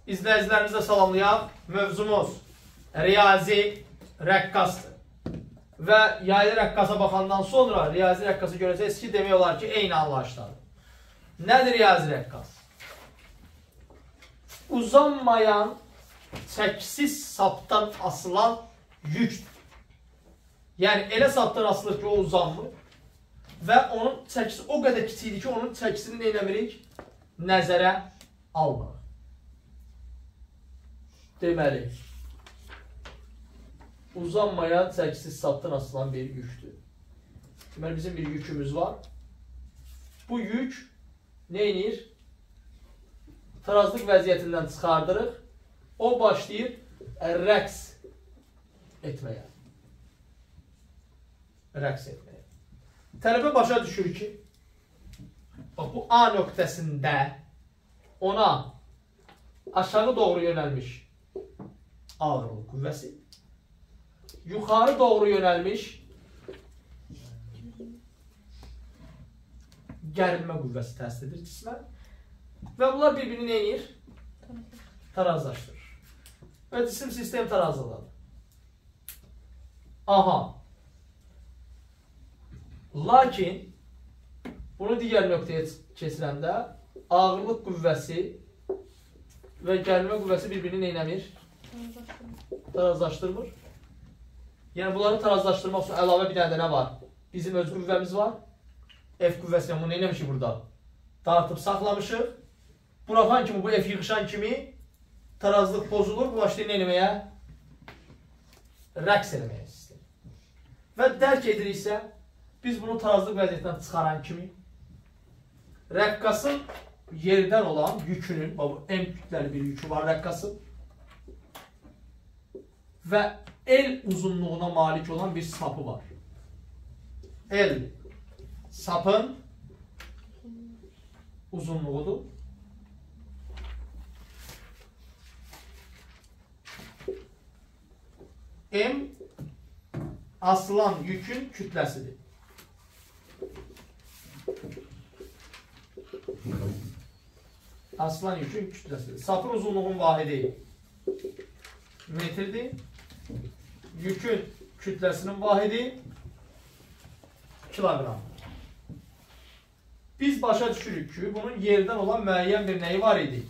İzləyicilərimizə salamlayaq. Mövzumuz riyazi rəqqasdır. Və yaylı rəqqasa baxandan sonra riyazi rəqqası görəcəksiniz ki, demək olar ki, eyni anlayışdadır. Nədir riyazi rəqqas? Uzanmayan, çəkisiz sapdan asılan yükdür. Yəni, elə sapdan asılır ki, o uzanmır və onun çəkisi o qədər kiçikdir ki, onun çəkisini nə eləmirik? Nəzərə almırıq. Deməli, uzanmayan, çəkisiz sapdan asılan bir yükdür. Deməli, bizim bir yükümüz var. Bu yük nə edir? Tarazlıq vəziyyətindən çıxardırıq. O başlayır rəqs etməyə. Rəqs etməyə. Tələbə başa düşür ki, bu A nöqtəsində ona aşağı doğru yönəlmiş ağırlıq qüvvəsi, yuxarı doğru yönəlmiş gərilmə qüvvəsi təsir edir cismə və bunlar bir-birini nə edir? Tarazlaşdırır. Və cisim sistem tarazlıqdadır. Aha. Lakin bunu digər nöqtəyə keçirəndə ağırlıq qüvvəsi və gərilmə qüvvəsi bir-birini neynəmir? Tarazlaşdırmır. Yəni bunları tarazlaşdırmaq üçün əlavə bir dənə nə var? Bizim öz qüvvəmiz var. F qüvvəsilə bunu neynəmişik burada? Dartıb saxlamışıq. Buraxan kimi, bu F yığışan kimi tarazlıq pozulur. Bu başlayır neynəməyə? Rəqs eləməyə sistem. Və dərk ediriksə, biz bunu tarazlıq vəziyyətindən çıxaran kimi rəqqasın yerdən olan yükünün, bu M kütləli bir yükü var rəqqasın və L uzunluğuna malik olan bir sapı var. L sapın uzunluğudur. M asılan yükün kütləsidir. Asılan yükün kütləsidir. Sapın uzunluğun vahidi metrdir. Yükün kütləsinin vahidi kiloqram. Biz başa düşürük ki, bunun yerdən olan müəyyən bir nəyi var idi?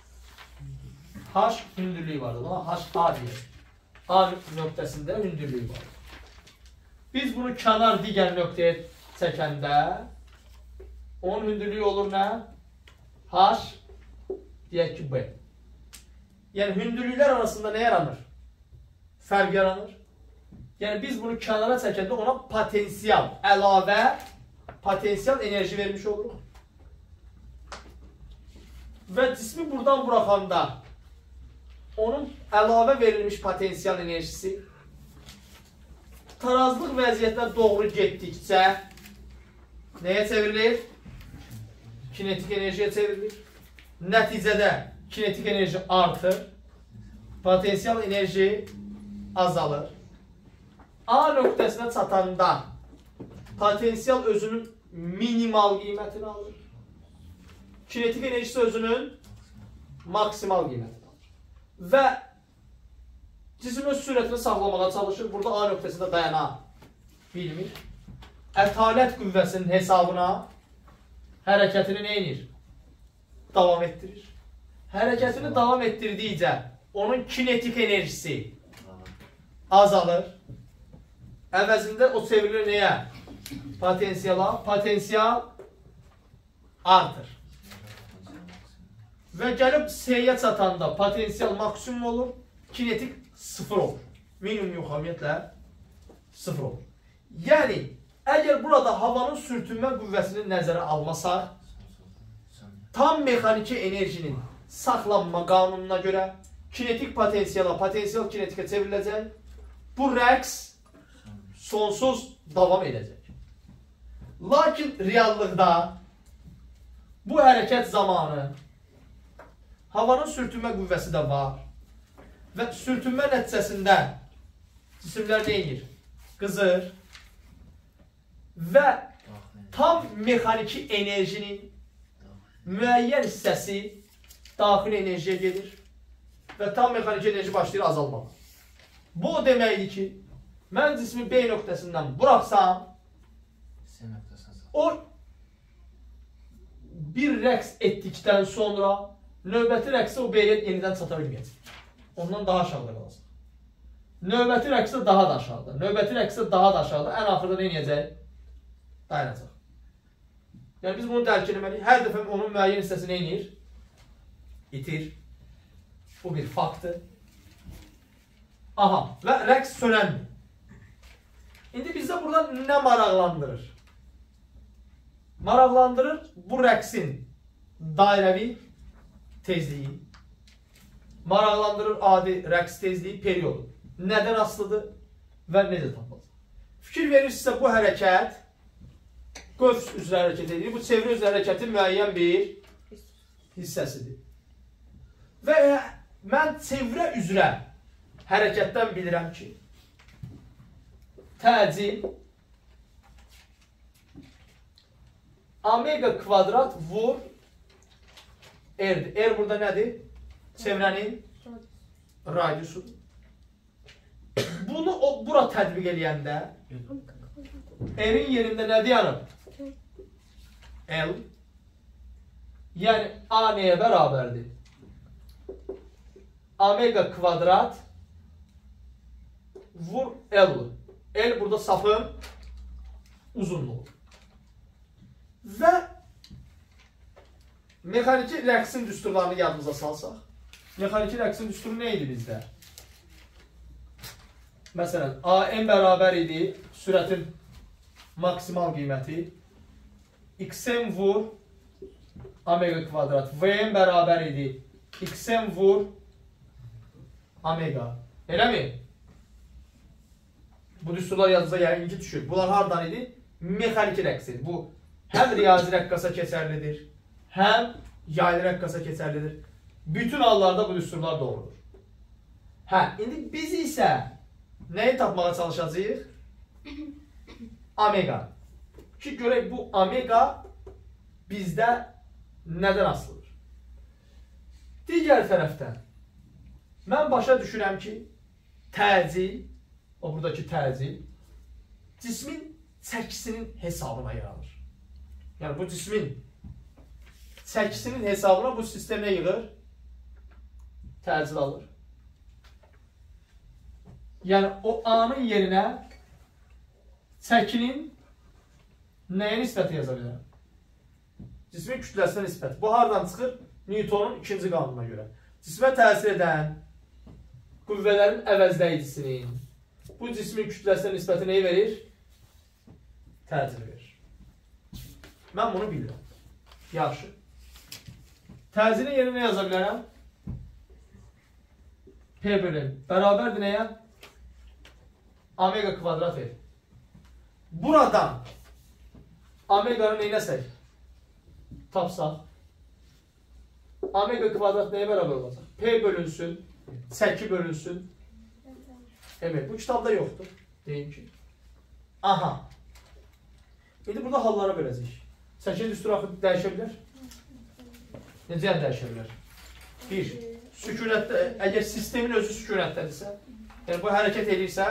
H hündürlüyü vardı. H A deyək. A nöqtəsində hündürlüyü var. Biz bunu kənar digər nöqtəyə çəkəndə onun hündürlüyü olur nə? H deyək ki, B. Yəni, hündürlüklər arasında nə yaranır? Fərq yaranır. Yəni, biz bunu kənara çəkəndə ona potensial, əlavə potensial enerji vermiş oluruq. Və cismi buradan buraxanda onun əlavə verilmiş potensial enerjisi tarazlıq vəziyyətinə doğru getdikcə nəyə çevrilir? Kinetik enerjiyə çevrilir. Nəticədə kinetik enerji artır, potensial enerji azalır. A nöqtəsinə çatanda potensial özünün minimal qiymətini alır. Kinetik enerjisi özünün maksimal qiymətini alır. Və cisim öz sürətini saxlamağa çalışır. Burada A nöqtəsində dayana bilmir. Ətalət qüvvəsinin hesabına hərəkətini nə edir? Davam etdirir. Hərəkətini davam etdirdikcə onun kinetik enerjisi azalır. Əvəzində o çevrilir nəyə? Potensiala. Potensial artır. Və gəlib S-yə çatanda potensial maksimum olur, kinetik sıfır olur. Minimum yox, ümumiyyətlə sıfır olur. Yəni, əgər burada havanın sürtünmə qüvvəsini nəzərə almasaq, tam mexaniki enerjinin saxlanma qanununa görə kinetik potensiala, potensial kinetikə çevriləcək. Bu rəqs sonsuz davam edəcək. Lakin reallıqda bu hərəkət zamanı havanın sürtünmə qüvvəsi də var və sürtünmə nəticəsində cisimlər nə edir? Qızır və tam mexaniki enerjinin müəyyən hissəsi daxili enerjiyə gedir. və tam mexaniki enerji başlayır azalmağa. Bu o deməkdir ki, mən cismi B nöqtəsindən buraxsam, o bir rəqs etdikdən sonra növbəti rəqsə o B-yə yenidən çata bilməyəcək. Ondan daha aşağıda qalacaq. Növbəti rəqsə daha da aşağıda, növbəti rəqsə daha da aşağıda, ən axırda nə edəcək? Dayanacaq. Yəni biz bunu dərk etməliyik. Hər dəfə onun müəyyən hissəsi nə edir? İtir. Bu bir faktdır. Aha, və rəqs sönəndir. İndi bizdə burada nə maraqlandırır? Maraqlandırır bu rəqsin dairəvi tezliyi. Maraqlandırır adi rəqs tezliyi, periodu. Nədən asılıdır və necə tapılır? Fikir verirsinizsə bu hərəkət qövs üzrə hərəkət edir. Bu çevrə üzrə hərəkətin müəyyən bir hissəsidir. Və mən çevrə üzrə hərəkətdən bilirəm ki, təcil omega kvadrat vur R-dir. R burada nədir? Çevrənin radiusudur. Bunu bura tətbiq eləyəndə R-in yerində nə dayanıb? L. Yəni A nəyə bərabərdir? Omega kvadrat vur L. L burada safın uzunluğu. Və mexaniki rəqsin düsturlarını yadımıza salsaq. Mexaniki rəqsin düsturu nə idi bizdə? Məsələn, AM bərabər idi sürətin maksimal qiyməti. XM vur omega kvadrat. VM bərabər idi. XM vur omega. Eləmi? Bu düsturlar yazıza yəqin ki düşür. Bunlar hardan idi? Mexaniki rəqs idi. Bu həm riyazi rəqqasa keçərlidir, həm yaylı rəqqasa keçərlidir. Bütün hallarda bu düsturlar doğrudur. Hə, indi biz isə nəyi tapmağa çalışacağıq? Omega. Ki görək bu omega bizdə nədən asılıdır? Digər tərəfdən mən başa düşürəm ki, təcil, o buradakı təcil, cismin çəkisinin hesabına yaranır. Yəni bu cismin çəkisinin hesabına bu sistem nə yığır? Təcil alır. Yəni o A-nın yerinə çəkinin nəyə nisbəti yaza bilərəm? Cismin kütləsinə nisbət. Bu hardan çıxır? Newtonun ikinci qanununa görə. Cismə təsir edən qüvvələrin əvəzləyicisinin bu cismin kütləsinə nisbəti neyi verir? Təcil verir. Mən bunu bilirəm. Yaxşı. Təcilin yerinə nə yaza bilərəm? P bölü bərabərdir nəyə? Omega kvadrat verir. Buradan omeganı neynəsək? Tapsaq. Omega kvadrat nəyə bərabər olacaq? P bölünsün, çəki bölünsün. Evet, bu kitabda yoxdur. Deyim ki. Aha. İndi burada hallara böləcəyik. Çəkinin düsturu axı dəyişə bilər. Necə dəyişə bilər? Bir, sükunətdə, əgər sistemin özü sükunətdədirsə, yəni bu hərəkət edirsə,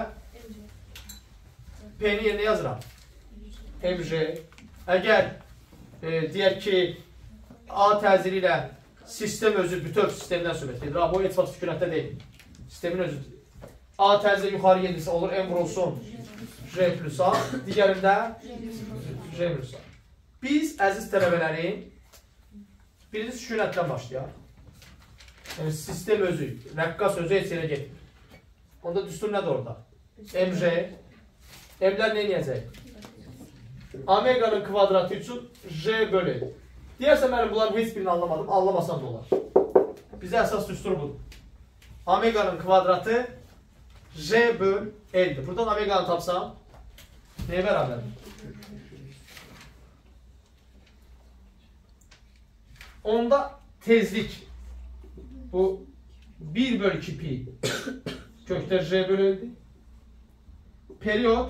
P-ni yerinə yazıram. MJ. Əgər deyək ki, A təsiri ilə sistem özü bütöv sistemdən söhbət edir. Bu heç vaxt sükunətdə deyil. Sistemin özüdür. A təsiri yuxarı gedirsə olur M vurulsun J plus A, digərində J plus A. Biz, əziz tələbələrin, birinci sükunətdən başlayaq. Yəni, sistem özü, rəqqas özü heç yerə getmir. Onda düstur nədir orada? MJ. M-lər nə eləyəcək? Omeganın kvadratı üçün J bölü. Deyərsə, mənim bunların heç birini anlamadım, anlamasam da olar. Bizə əsas düstur budur. Omeganın kvadratı J böl L'dir. Buradan omeganı tapsam, nəyə bərabərdir? Onda tezlik, bu 1 bölü 2 pi kökdə J bölü L'dir. Periyod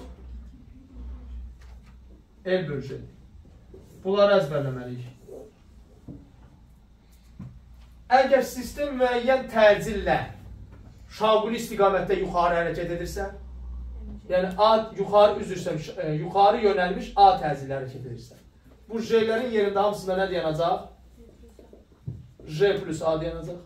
L bölü J. Bunları əzbərləməliyik. Əgər sistem müəyyən təcillə şaquli istiqamətdə yuxarı hərəkət edirsə, yəni A yuxarı yuxarı yönəlmiş A təcillə hərəkət edirsə, bu J'lərin yerində hamısında nə dayanacaq? J plus A dayanacaq.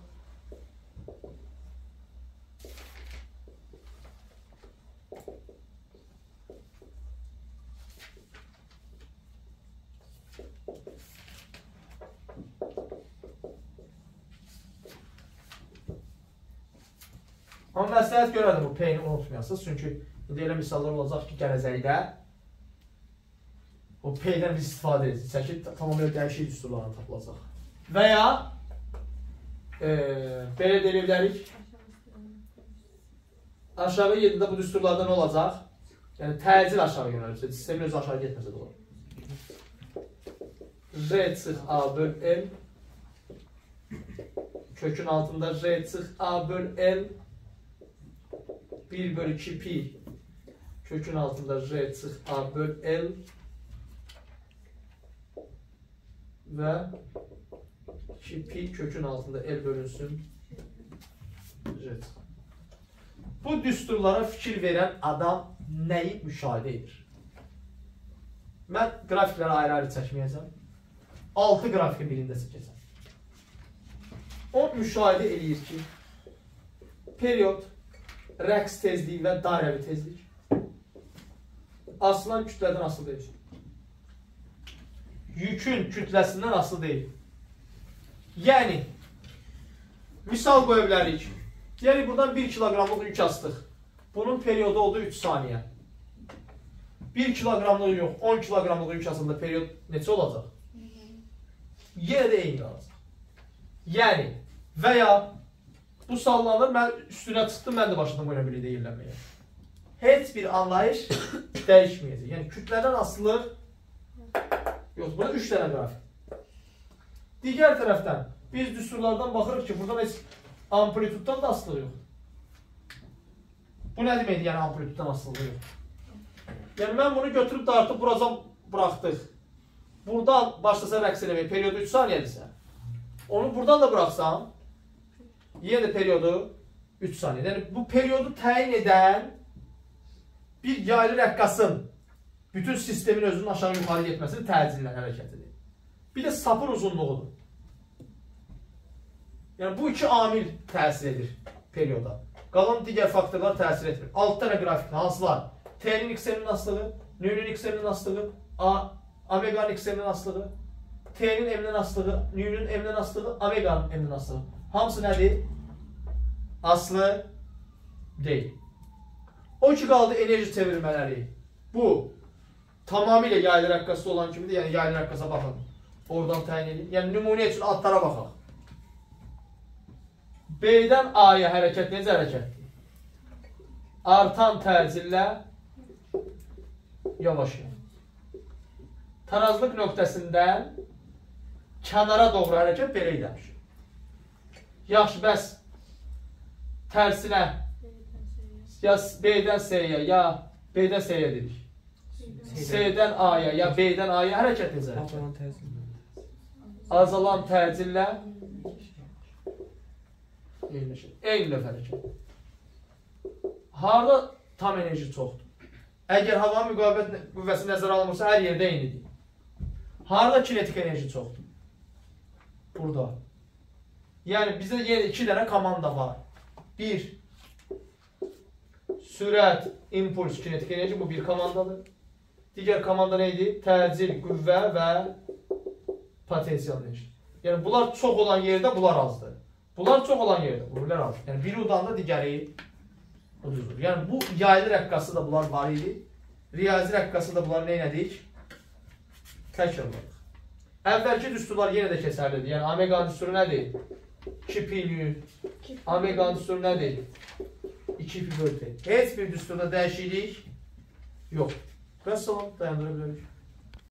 Amma məsləhət görədim bu P-ni unutmayasınız. Çünki indi elə misallar olacaq ki, gələcəkdə o P-dən biz istifadə edəcək ki, tamamilə dəyişik düsturlarına tapılacaq. Və ya belə deyə bilərik, aşağı yerində bu düsturlardan olacaq? Yəni təcil aşağı yönəlirsə, sistemin özü aşağı getməsə də olur. R çıx A böl L kökün altında R çıx A böl L 1 bölü 2 pi kökün altında R çıx A böl L ve 2 pi kökün altında L bölünsün R. Bu düsturlara fikir veren adam neyi müşahidə edir? Mən qrafikləri ayrı-ayrı çəkməyəcəm. 6 qrafikin birində çəkəcəm. O müşahidə edir ki, periyod, rəqs tezliyi və dairəvi tezlik asılan kütlədən asılı deyil. Yükün kütləsindən asılı deyil. Yəni, misal qoya bilərik. Yəni, buradan 1 kilogramlıq yük astıq. Bunun periyodu oldu 3 saniyə. 1 kilogramlıq yox, 10 kilogramlıq yük asılında periyod neçə olacaq? Yenə də eyni qalacaq. Yəni, və ya bu sallanır, mən üstünə çıxdım, mən də başladım qoya bilir deyirlənməyə. Heç bir anlayış dəyişməyəcək. Yəni, kütlədən asılı yox, burada 3 dənə qrafik. Digər tərəfdən, biz düsturlardan baxırıq ki, buradan heç amplituddan da asılı yox. Bu nə deməkdir, yəni amplituddan asılı yox? Yəni, mən bunu götürüb dartıb buradan buraxdıq. Buradan başlasa rəqs eləmək, periyodu 3 saniyədirsə, onu buradan da buraxsam, yenə də periyodu 3 saniyə. Yəni, bu periyodu təyin edən bir yaylı rəqqasın bütün sistemin özünün aşağı yuxarı getməsini təcillə hərəkət edir. Bir də sapın uzunluğudur. Yəni, bu iki amil təsir edir periyoda. Qalan digər faktorlar təsir etmir. 6 dənə qrafikdə hansılar? T-nin XM-nin asılığı, N-nin XM-nin asılığı, Omega'nın XM-nin asılığı, T-nin M-nin asılığı, N-nin M-nin asılığı, Omega'nın M-nin asılığı. Hamısı nədir? Aslı deyil. O ki qaldı enerji çevirmələri. Bu tamamilə yaylı rəqqası olan kimidir. Yəni yaylı rəqqasa baxın. Oradan təyin edin. Yəni nümunə üçün adlara baxaq. B-dən A-ya hərəkət necə hərəkətdir? Artan təcillə yavaş. Tarazlıq nöqtəsindən kənara doğru hərəkət belə edəmiş. Yaxşı, bəs tərsinə ya B-dən C-yə, ya B-dən C-yə dedik. C-dən A-ya, ya B-dən A-ya hərəkət necə? Azalan təcillə eyni növ hərəkət. Harada tam enerji çoxdur? Əgər havanın müqavimət qüvvəsi nəzərə alınırsa, hər yerdə eynidir. Harada kinetik enerji çoxdur? Burada. Yəni, bizdə yenə 2 dənə komanda var. 1. Sürət, impuls, kinetik enerji. Bu bir komandadır. Digər komanda neydi? Təcil, qüvvə və potensial enerji. Yəni, bunlar çox olan yerdə bunlar azdır. Bunlar çox olan yerdə bunlar azdır. Yəni, biri udanda digəri uduzdur. Yəni, bu yaylı rəqqası da bunlar var idi. Riyazi rəqqası da bunlar neynədik? Təkrarladıq. Əvvəlki düsturlar yenə də kəsərlidir. Yəni, Omega'nın düsturu nədir? 2 pi nü. Omega'nın düsturu nədir? 2 pi bölü T. Heç bir düsturda dəyişiklik yox. Bəs salam, dayandıra bilərik.